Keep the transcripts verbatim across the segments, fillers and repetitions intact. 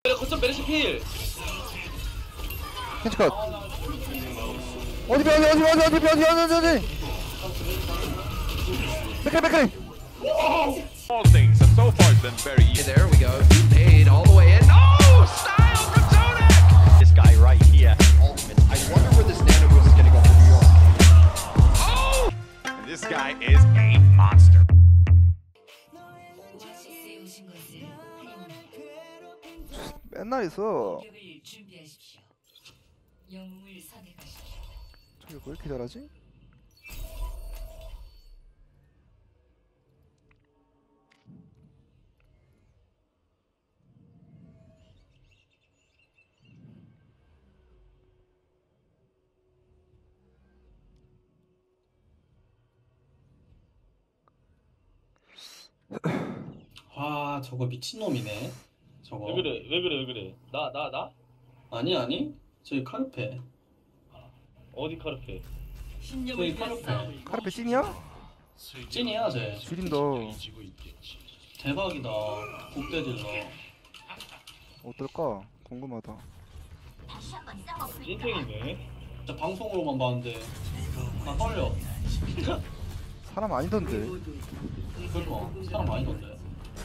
거점 메르시 필. 캔치컷. 어디 비 어디 어디 어디 어디 어디 어디 어디. 백크리 백크리. All things have so far been very easy. There we go. Paid all the way in. Oh, style from Zonak! This guy right here. Ultimate. I wonder where this nano boost is gonna go for New York. Oh! And this guy is a monster. 맨날 있어. 저기 왜 이렇게 잘하지? 아 저거 미친놈이네 저거. 왜 그래 왜 그래 왜 그래. 나 나 나? 아니 아니 저기 카르페. 어디 카르페? 저기 카르페. 카르페 찐이야? 찐이야 쟤. 지린다. 대박이다. 복대질러. 어떨까? 궁금하다. 찐탱이네. 진짜 방송으로만 봤는데 나 떨려. 사람 아니던데. 그래서 사람 아니던데.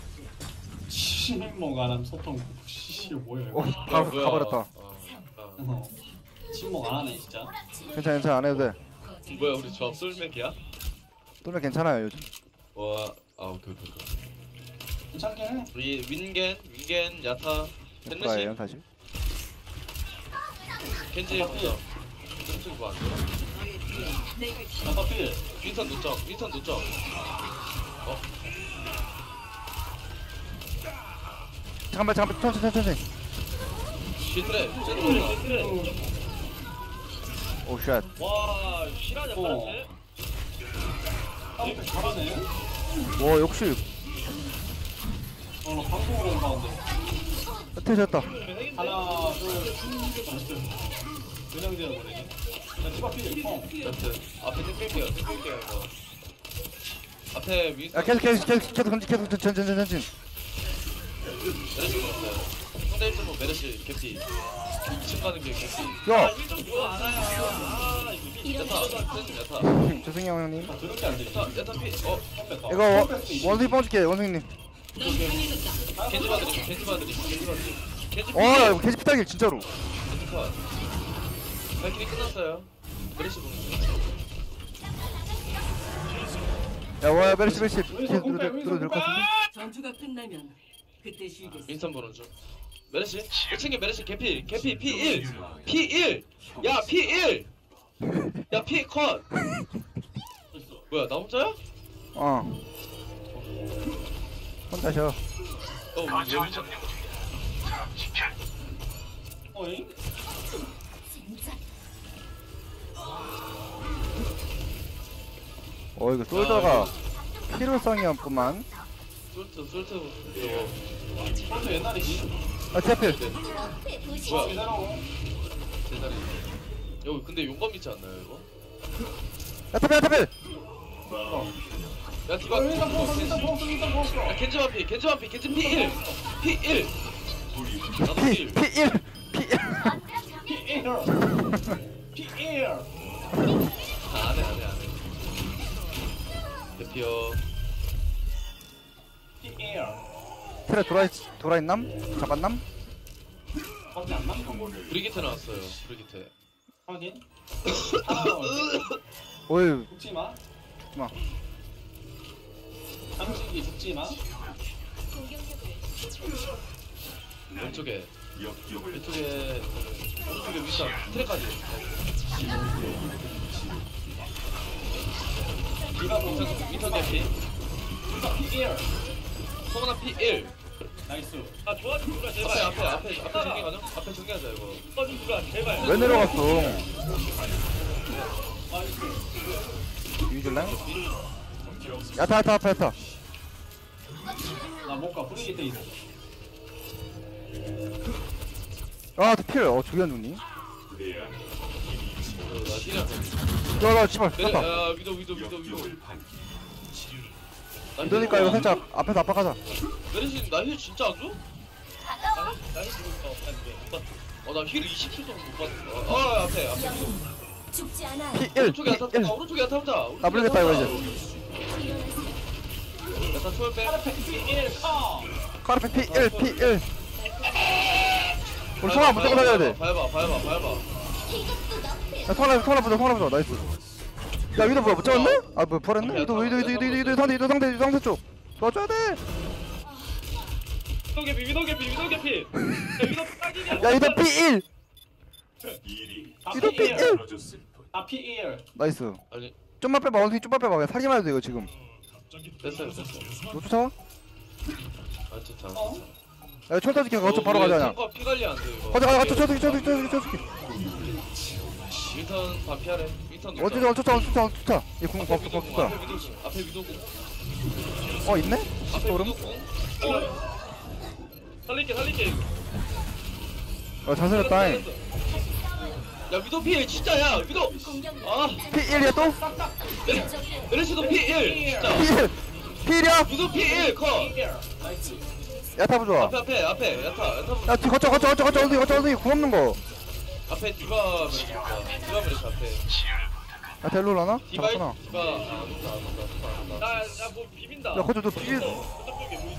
침묵 안 함 소통. 씨 뭐야 이거. 어, 바로 뭐야. 가버렸다. 어, 어. 어. 침묵 안 하네 진짜. 괜찮아 괜찮아 안 해도 돼. 뭐야 우리 조합 솔맥이야? 또면 괜찮아요 요즘. 와, 아 오케이 오케이 오케이. 괜찮긴 해. 우리 윈겐, 윈겐, 야타, 거예요 텐레시, 사실. 켄지 보자. 켄지 뭐안 돼? 아까 필. 윈선 노적, 윈선 노적. 어? 잠깐만 잠깐만 천천히 천천히. 쉴트레, 쉴트레. 오 샷. 와, 실화냐 어. 파란색? 카르페 잘하네. 와 역시 어나 방송으로만 봤는데. 터졌다. 하나 둘. 은영재가 뭐래? 나 치바 필. 어. 여튼 앞에 땡길게요, 땡길게요 이거. 앞에 윈선. 야 계속 계속 계속 계속 계속 계속 전전 전전 전진. 메르시 있어요. 상대 입장은 메르시 개피. 이층 가는 게 개피. 야. 일점 뭐 알아요. 아, 이거 야타, 센스 야타. 조승영 형님. 아 더럽게 안 돼. 야타, 야타 피. 어, 이거 원숭이 뻥줄게 원숭이님. 켄지 봐드림, 켄지 봐드림, 켄지 봐드림. 켄지 피. 어 캐치 피타길 진짜로. 켄지 컷. 발길이 끝났어요. 메르시 보는 중. 야와 멜시 멜시 계속 들어 들어 들을 것 같은데. 전투가 끝나면 그때 쉬겠어. 윈선 보는 중. 메르시. 일 층에 메르시 개피, 개피 피 일. 피 일. 야, 피 일. 야, 피 컷. 뭐야, 나 혼자야? 어. 혼자 쉬어. 어, 왜 혼자? 어이? 어 이거 솔더가 필요성이 없구만. 솔트, 솔트. 이거. 솔트 옛날이지. 아 제필. 뭐야? 기다려. 제자리. 여기 근데 용감 있지 않나요, 이거? 야 타필 야 타필. 야, 디바. 어, 일단 먹었어 일단 먹었어 일단 먹었어. 야, 겐지 반피, 겐지 반피, 겐지 피 일. 피 일. 나도 피 일. 피 일. 피 일. 피 일. 피 일. 아, 안해, 안해, 안해. 대피어. 피 일. 트레 돌아 돌아 있남? 잡았남? 밖에 안 남는 거. 브리기테 나왔어요, 브리기테. 확인. 하나 남았네. 어이 죽지 마. 마. 당신이 죽지 마. 왼쪽에. 왼쪽에. 오른쪽에 윈선. 트랙까지. 디바 윈선, 윈선 윈선 대피. 피 일. 소문아 피 일. 나이스. 아, 좋아지 누가 제발. 앞에, 앞에, 앞에, 앞에 정리하자. 앞에 정리하자, 이거. 좋아지 누가 제발. 왜 내려갔어? 나이스. 유줄래? 야타 야타 야타 야타. 나 못 가. 브리기 때 있어. 아 필. 어 저기 안 죽니? 어, 나 힐이야. 야나 씨발 내려, 탔다. 야, 위도, 위도, 위도, 위도. 이러니까 이거 살짝 앞에서 압박하자. 메르시, 나힐 진짜 안 줘? 나힐, 나힐 지금 어나 힐 이십 초 정도 못 받았어. 어 앞에 앞에. 죽지 않아. 피 일, 오른쪽에 피 야타 일. 타자. 오른쪽에 야타 타자. 나 모르겠다 이거 이제. 야타 초월 빼. 피 일 컷. 카르페 피 일, 피 일. 우리 성아 무조건 살려야 돼. 봐봐 봐봐 봐봐. 야, 통화나, 통화나 보자, 통화나 보자. 나이스. 야, 위도 뭐야, 못 잡았네? 아, 뭐, 벌했네? 위도, 위도, 위도, 위도, 위도, 위도, 상대, 위도, 상대, 위도, 상대 쪽. 도와줘야 돼. 위도 개피 위도 개피 위도 개피. 야 위도 딱이냐? 야, 위도 피 일. 아, 위도 피 일. 아, 피 일. 나이스. 아니 좀만 빼봐, 원숭이 좀만 빼봐. 그냥 사기만 해도 돼, 이거 지금. 됐어요 됐어. 너 쫓아와? 아 좋다. 어? 야, 철 터지게 거쳐 바로 가자, 그냥. 탱커 피 관리 안 돼 이거. 가자, 가자, 쳐줄게, 쳐줄게, 쳐줄게, 쳐줄게. 윈턴 다 피하래. 윈턴 놓자. 어디서 쫓아, 쫓아, 쫓아. 얘 궁, 앞에 벅, 위도 벅, 공, 벅. 앞에 위도 공, 앞에 위도 공. 어, 있네? 앞에 오름? 위도 공. 어. 살릴게 살릴게 이거. 어, 잘 살렸다. 야 위도 피 진짜야 위도. 아 피 일이야, 또? 메르시도 피 일 진짜. 피 일. 피 일이야? 위도 피 일 컷. 야타 부좋아. 앞에 앞에 앞에 야타 야타 분- 야, 뒤 거쳐, 거쳐, 거쳐, 거쳐, 원숭이, 거쳐, 원숭이. 궁 없는 거. 앞에 디바 메르시 디바 메르시 앞에. 야, 델로 라나? 디바 잡았구나. 디바 아 온다 안 온다 안 온다. 나나뭐 비빈다. 야, 거쳐, 너 비비. 저쪽에 뭐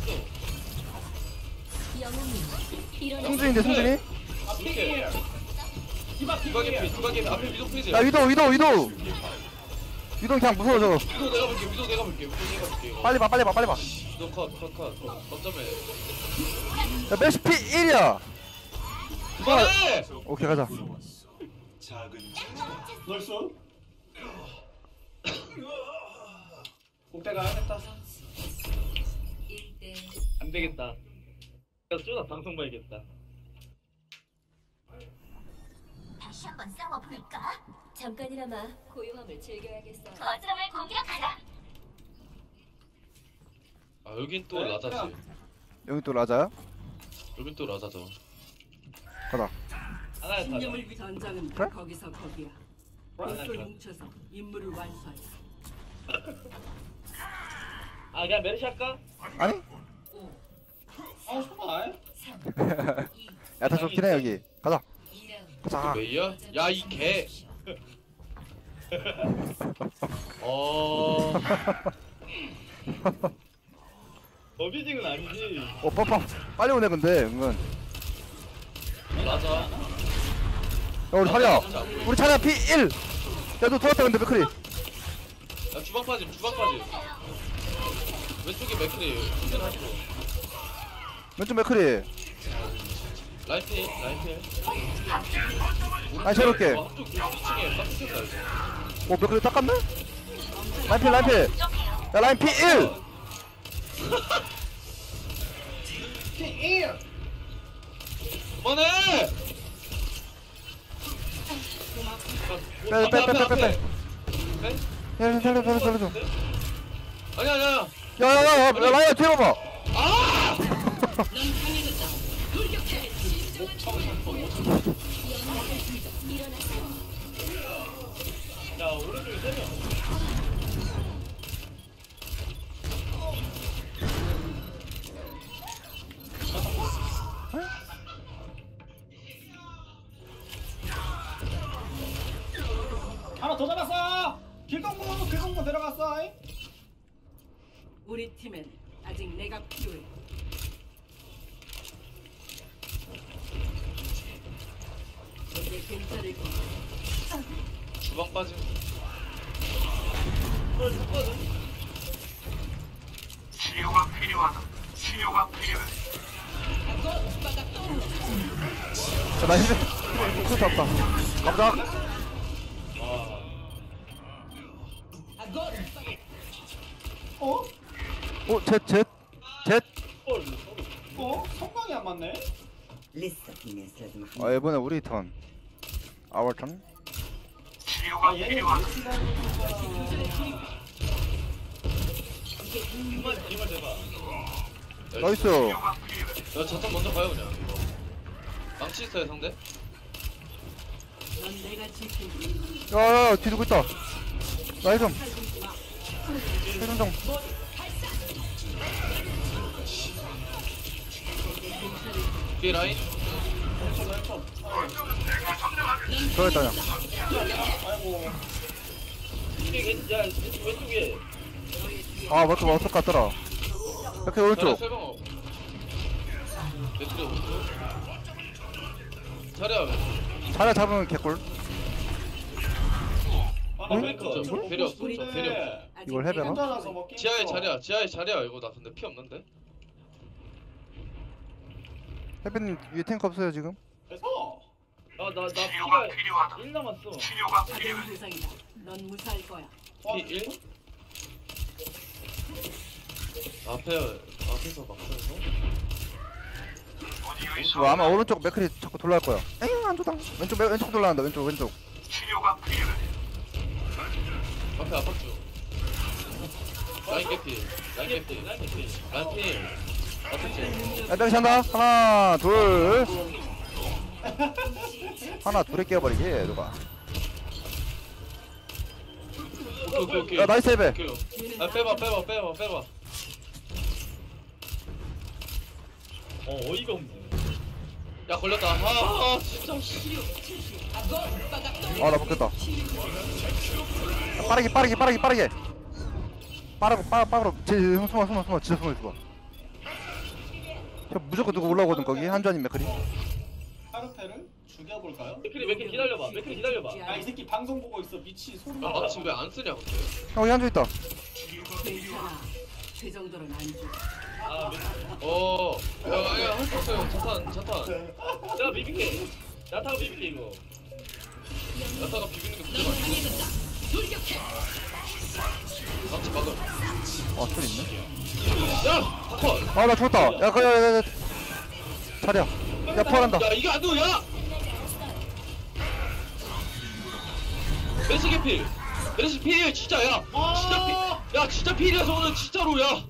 있어? 영웅이 일어나. 승준인데, 승준이? 아, 피 일. 디바 피 디바 일. 개피 디바 개피 앞에 위도 프리즈. 야, 위도, 위도, 위도. 위도 그냥 무서워, 저거. 위도 내가 볼게 위도 내가 볼게 위도 내가 볼게 이거. 빨리 봐, 빨리 봐, 빨리 봐. 위도 컷컷컷 거점에. 야, 메시 피 일이야. 그만해. 오케이, 가자. 놀수? 목대가 했다. 안 되겠다. 야 쏘다 방송 봐야겠다. 다시 한번 싸워볼까? 잠깐이나마 고요함을 즐겨야겠어. 거점을 공격하라. 아 여긴 또 네, 라자지. 그냥. 여기 또 라자야? 여긴 또 라자죠. 가자. 하나에 타자. 신념을 위 전장은 그래? 거기서 거기야. 하나에 옷을 타자. 뭉쳐서 임무를 완수하라. 아 그냥 메르시 할까? 아니? 아, 정말? 야타 좋긴 해, 여기. 가자. 가자. 메이야? 야 이 개. 어. 어비징은 아니지. 어, 빠빠. 빨리 오네, 근데, 은근. 라자. 야, 우리 차려. 우리 차려, 피 일. 야, 너 돌았다, 근데, 맥크리. 야 주방 빠짐 주방 빠짐. 왼쪽에 맥크리. 왼쪽 맥크리. 라이트 라이트. 아니, 저렇게. 어, 한쪽 이 층에 빡쳤다 이거. 어, 맥크리 닦았네? 라인필, 라인필. 야, 라인 피 일. 피 일. 그만해. 빼, 빼, 빼, 빼, 빼, 빼. 빼? 야, 살려, 살려, 살려. 아니야 아니야. 야, 야, 야, 야, 야, 라인야, 뒤에 봐봐. 아! 야 오른쪽에 세 명. 하나 더 잡았어. 길동무, 길동무 들어갔어. 우리 팀엔 아직 내가 필요해. 이제 괜찮을 거야. 주방 빠짐. 어, 죽거든. 야, 나 힘들. 힘들 수 없다. 가보자. 어? 오, 셋, 셋. 셋. 어? 성광이 안 맞네? 아, 이번에 우리 턴. 아워 턴. 아, 얘는 정말 정말 대박. 나이스. 야 자탄 먼저 가요 그냥. 망치 있어요 상대? 넌 내가 지킨다. 야, 야, 야, 뒤 누구 있다. 나이 좀. 해좀 좀. 뒤에 라인. 들어있다 그냥. 아이고. 이게 괜- 야 왼쪽 왼쪽에. 아 맞다 맞다 같더라. 이렇게 자리야 오른쪽. 설방. 왼쪽에 오른쪽. 자리야. 자리 잡으면 개꿀. 아, 응? 나 뱅크 저 좀 배려, 먹고 싶은데. 저 배려. 아직 이걸 해배나? 내가 혼자라서 먹기 지하에 힘들어. 자리야. 지하에 자리야. 이거 나 근데 피 없는데. 해변님 위에 탱크 없어요 지금? 그래서 아나나 피가 일 남았어. 가벼운 부상이다. 넌 무사할 거야. 어, 피 일? 앞에 앞에서 막혀서. 이거 아마 오른쪽 맥클이 자꾸 돌아올 거야. 에잉 안 좋다. 왼쪽 맨- 왼쪽 돌아간다. 왼쪽 왼쪽. 앞에 압박 중. 라인 개피. 라인 개피. 라인 개피. 라인 피. 앞에 야, 맥이 잔다. 하나 둘. 하나 둘에 깨어버리게 누가. 오케이 오케이 오케이. 야 나이스 해배. 오케이. 아 빼봐 빼봐 빼봐 빼봐. 어 어이가 없네. 야 걸렸다. 아, 아 진짜 씨. 아나 먹겠다. 야, 빠르게 빠르게 빠르게 빠르게. 빠르고 빠 빠르고. 제형 숨어 숨어 숨어 진짜 숨어 숨어. 저 무조건 누구 올라오거든 거기 한주아님 맥클이. 카르텔을 죽여볼까요? 맥크리 맥크리 기다려봐. 맥크리 기다려봐. 야, 이 새끼 방송 보고 있어. 미치 소름 아, 돋아. 나 지금 왜 안 쓰냐 근데? 형 여기 한주 있다. 괜찮아. 그 정도는 안 줘. 아, 맥- 어, 야, 야, 할 수 없어요. 자탄, 자탄. 내가 비빌게. 야타가 비빌게 이거. 야타가 비비는 게 문제가 아니야. 망치 막음. 어 소리 있네. 야, 타컷. 아 나 죽었다. 야 그래 야, 야, 자리야. 야 포함한다. 야, 이게 안 돼, 야. 메시 개필. 메시 필, 진짜 야. 진짜 필. 야, 진짜 필이야 저거는 진짜로 야.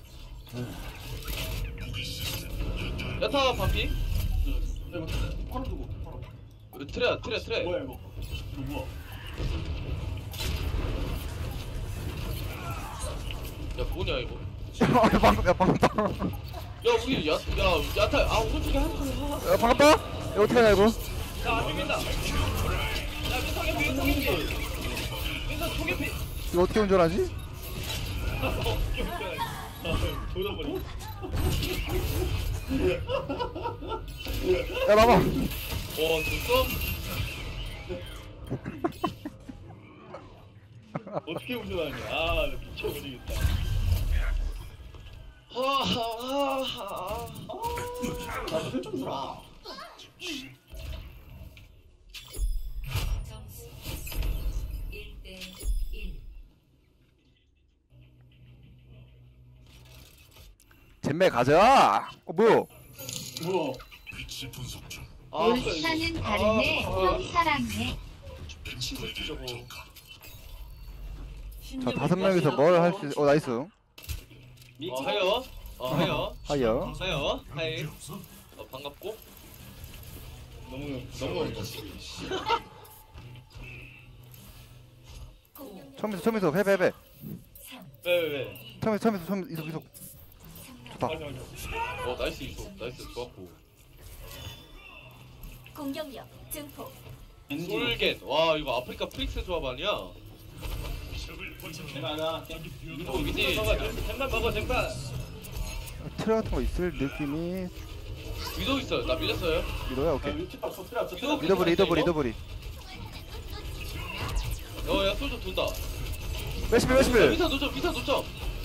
야타 반피. 이거 바로 두고 바로. 트레야, 트레, 트레. 뭐야 이거? 이거 뭐야? 야, 뭐냐 이거. 야 방금 야 반갑다. 야, 우리 야, 야, 야타. 아, 오른쪽에 한 명. 야 반갑다. 야 어떻게 하냐 이거? 야, 안 비빈다. 야, 민성 개피, 민성 개피. 민성 초개피. 이거 어떻게 운전하지? 조져버려. 야 나봐. 와, 됐어? 어떻게 운전하냐? 아, 나 미쳐버리겠다. 하하하하. 나도 회좀 주라. 점수 일 대 일. 잼매 가자. 어 뭐야? 뭐야? 아, 올스타는 다르네. 형 사랑해. 미치겠지 저거. 자 다섯 명이서 뭘 할 수? 어 나이스. 어, 하여. 어, 하여. 하여. 하여. 하이. 어, 반갑고. 너무 너무 처음에서 처음에서 해배 해배. 왜왜 왜? 처음에서 처음에서 처음 이속 이속. 좋다. 어, 나이스 이거. 나이스 좋았고. 공격력 증폭. 엔지. 솔겐. 와, 이거 아프리카 프릭스 조합 아니야? 내가 나 어, 미지. 잼만 먹어, 잼만. 트레 같은 거 있을 느낌이. 위도 있어요. 나 밀렸어요. 이거야 오케이. 위키박 소트라 위도 소트라. 리더브리 리더브리 리더브리. 어, 야, 솔저 돈다. 메시빌 야, 메시빌. 미사 노점, 미사 노점.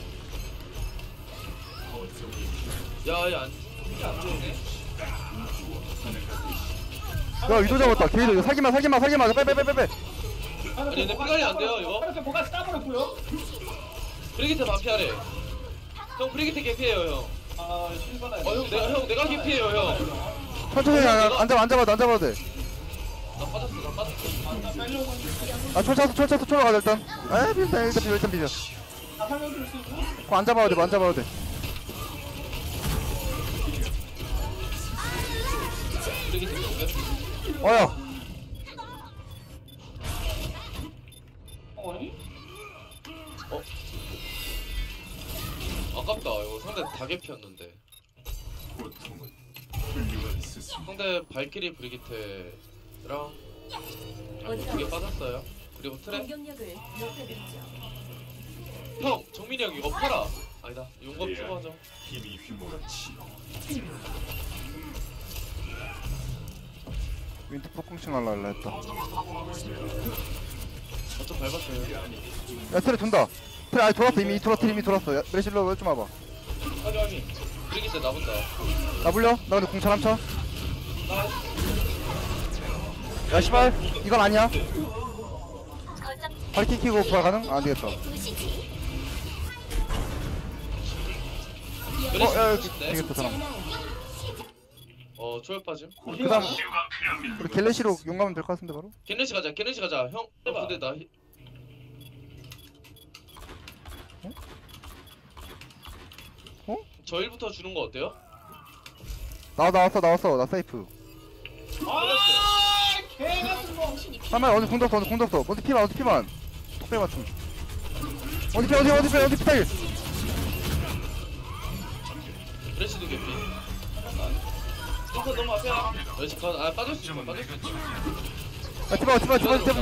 야, 야, 안, 이게 안 되네. 야 위도 잡았다. 게이드 이거 사기마 사기마 사기마. 빼빼빼빼빼. 아니, 근데 피관리 안 돼요, 이거? 이렇게 뭐가 싸버렸고요. 브리기트 반피하래. 형, 브리기트 개피해요, 형. 아 실바다. 어, 형, 내가, 형, 내가 개피해요, 형. 천천히 안, 안 잡아 안 잡아도 안 잡아도 돼. 나 빠졌어, 나 빠졌어. 아 철차서 철차서 철로 가자 일단. 에 비슷해 일단 비벼 일단 비벼. 나 살려줄 수 있고. 그거 안 잡아도 돼안 잡아도 돼. 브리기트 개피. 어야. 어니? 아깝다, 이거 상대 다 개피였는데. 상대 발키리 브리기테랑 두개 빠졌어요. 그리고 트랩. 공격력을 높여드리죠. 형 정민이 형 이거 팔아. 아니다 용검 추가 하죠. 윈트 폭궁칭 할라 할라 했다. 어쩜 밟았어요. 야 트레 돈다. 트레 아니 돌았어 이미 돌았어 이미 돌았어. 야 메르실로 좀 와봐. 하기 하기. 브리기테 나본다. 나 불려? 나 근데 공차 남차. 야 씨발 이건 아니야. 발키 키고 부활 가능? 아, 안 되겠다. 어, 야, 야, 되겠다, 사람. 어 초월 빠짐. 그 다음, 우리 갤레시로 용가면 될 것 같은데, 바로? 겟넷이 가자. 겟넷이 가자. 형. 어, 근데 나. 히- 어? 저 일부터 주는 거 어때요? 나, 나왔어, 나왔어. 나 세이프. 아, 개 같은 거. 잠깐만, 어디 공덕도, 어디 공덕도. 어디 피만, 어디 피만. 톡배 맞춤. 어디 피, 어디, 어디 피, 어디 피타일. 브레시도 개피. 스토커 너무 앞이야. 브레시 컷. 아 빠질 수 있어. 빠질 수 있어. 야, 티바, 티바, 티바, 티바.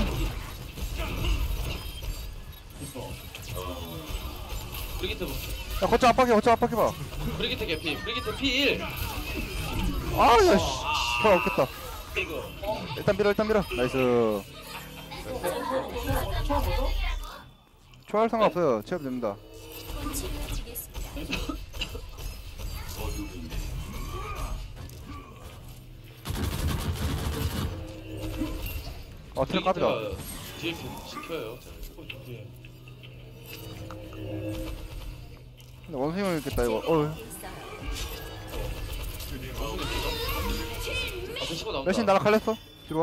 브리기테 보. 야, 거쳐 압박해, 거쳐 압박해봐. 브리기테 개피. 브리기테 피 일. 아, 야, 씨. 더 없겠다. 이거. 일단 밀어, 일단 밀어. 나이스. 초월 상관없어요. 체업 됩니다. 어, 트랙 까비다. 뒤에 시켜요. 근데 원숭이 있겠다, 이거. 어, 앞에 치고 나온다. 몇신 나락 갈렸어? 뒤로 와.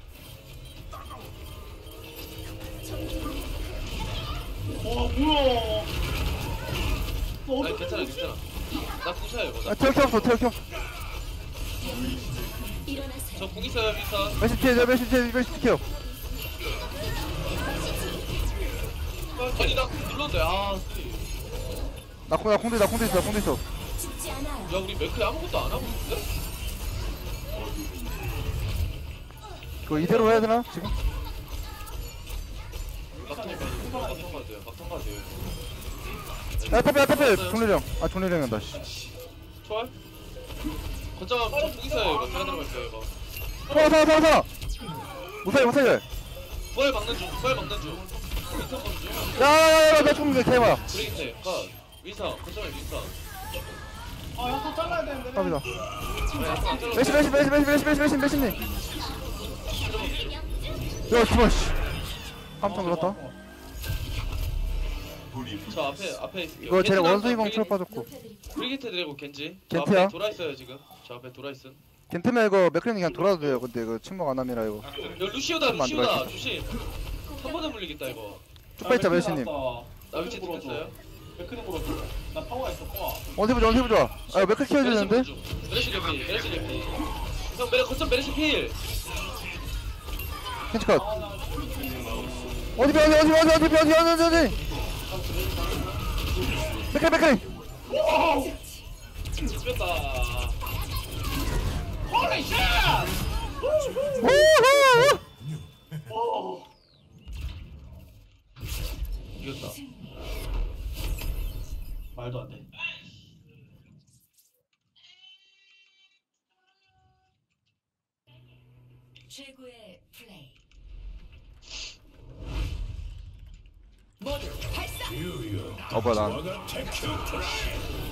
와, 뭐야. 너 아니 어떻게 괜찮아 괜찮아. 나 궁차야 이거. 아, 태워 켰어, 태워 켰어. 저궁 있어요 미선. 몇신 피해, 몇신 피해, 몇신 피해. 아니 나 눌렀는데 아. 나 콩, 나 콩도, 나 콩도 있어, 나 콩도 있어. 야 우리 맥클이 아무것도 안 하고 있는데? 그거 이대로 해야 되나? 지금? 막통 가드. 막통 가드요. 막통 가드요. 야, tap해, 야, tap해. 종래령. 아, 종래령 한다, 씨. 초월? 거점 저궁 있어요 이거. 제가 들어갈게요 이거. 살아, 살아, 살아, 살아. 못살려, 못살려. 부활 막는 중. 부활 막는 중. 윈선 거는 중. 야, 야, 야, 나 죽은 게 개봐. 브레이크 컷. 윈선. 거점에 윈선. 아, 약간 잘라야 되는데. 갑니다. 왜 약간 안 잘라? 메시, 메시, 메시, 메시, 메시, 메시, 메시, 메시님. 야, 죽어, 씨. 깜짝 놀랐다. 저 앞에 앞에 있을게요. 이거 쟤네 겐지 원숭이 나왔다. 공처럼 빠졌고. 브리기테 드래고 겐지. 저 겐트야? 앞에 돌아 있어요 지금. 저 앞에 돌아 있음. 겐트면 이거 맥클린이 그냥 돌아도 돼요. 근데 이거 침묵 안 함이라 이거. 야 루시오다 좀만 루시오다 들어갈게. 조심. 한 번에 물리겠다 이거. 쭉 빠있자, 메시님. 나 위치 들켰어요. 맥크리 물었어. 나 파워가 있어, 파워. 어디 보자, 어디 보자. 아, 맥클 키워야 되는데? 메르시 개피 메르시 개피. 형 메르 거점 메르시 필. 캔치컷. 어디 비, 어디, 어디, 어디, 어디, 비, 어디, 어디, 어디, 어디. 맥클, 맥클. 죽였다. 홀리 쉣! 우후! 이겼다. 말도 안 돼. 최고의 플레이. 어, 뭐야, 난.